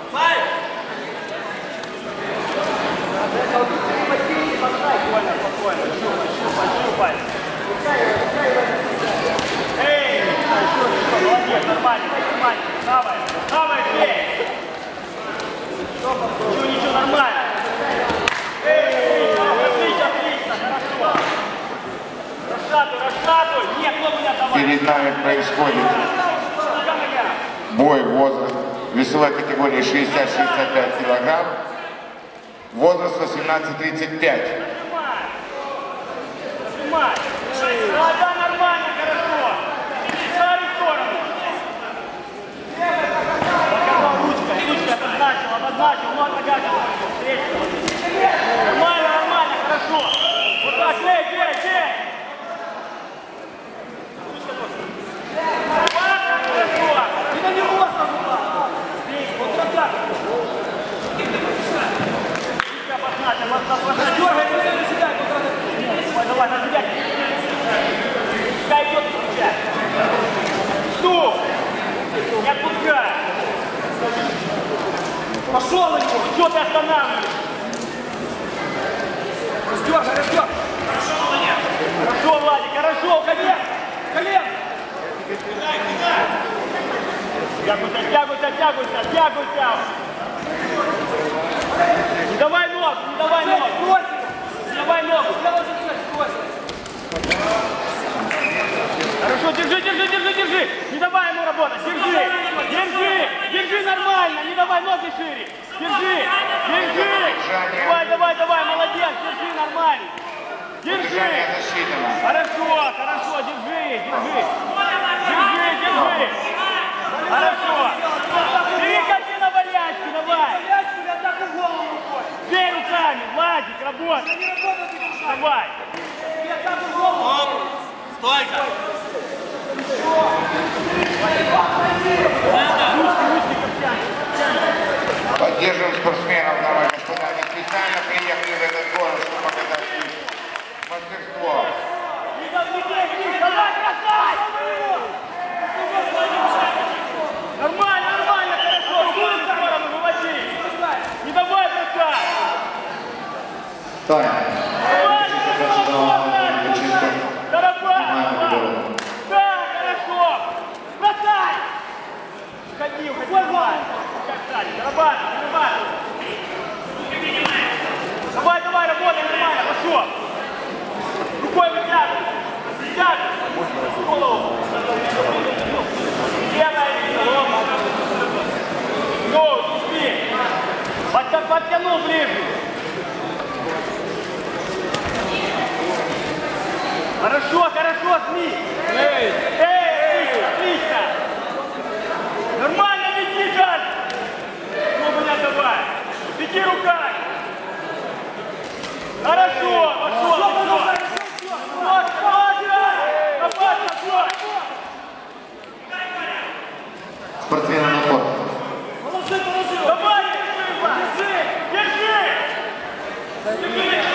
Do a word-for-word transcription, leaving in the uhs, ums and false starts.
Эй, молодец, нормально, нормально. Давай, давай, бей. Ничего, ничего, нормально. Эй, отлично, отлично, хорошо. Расшатывай, расшатывай. Нет, ну меня давай. Перед нами происходит бой возраст весовой категории шестьдесят — шестьдесят пять килограмм. Возраст восемнадцать — тридцать пять. Нажимай. Да, да, нормально, хорошо. Старый сторону. Показал ручкой, ручкой обозначил, обозначил, но отгадил. Нормально, нормально, хорошо. Вот так, бей, бей, бей. Хорошо. И на него сразу. Бей, вот так. Обозначил, обозначил. Дергай, на себя. Давай, давай, на себя. Пускай идет на себя. Что? Не отпускай. Пошел на него. Что ты останавливаешь? Раздергай, раздергай. Хорошо, Владик. Хорошо, Владик, хорошо. Колен. Колен. Кидай, кидай. Тягуйся, тягуйся, тягуйся, тягуйся. Не давай ног, не давай ног. Не давай ног. Хорошо, держи, держи, держи, держи. Не давай ему работать, держи. Держи, держи нормально, не давай ноги шире. Держи, держи. Давай, давай, давай, молодец, держи нормально. Держи. Хорошо, хорошо, держи, держи. Держи, держи. Хорошо. Переходи на болячку, давай. Бей руками, Владик, работай. Давай. Стойка. Поддерживаем спортсменов, давай, господа. Они специально приехали в этот город, чтобы показать их мастерство. Давай, бросай! Нормально, нормально, хорошо. Куда в сторону, выводи. Не давай бросай. Таня. Да, хорошо! Бросай! Уходи, уходи, давай! Зарабатывай, зарабатывай! Давай, давай, работай нормально, хорошо! Рукой вытягивай! Вытягивай! Голову! Левая голову! Ну, спи! Подтянул ближе! Хорошо, хорошо, сми! Эй! Эй, отлично! Нормально веди, Жан! Ну, меня давай! Веди руками! Хорошо! Пошел! Вот, давай! Давай, Спортсмены на ход. Давай, держи! Держи! Держи!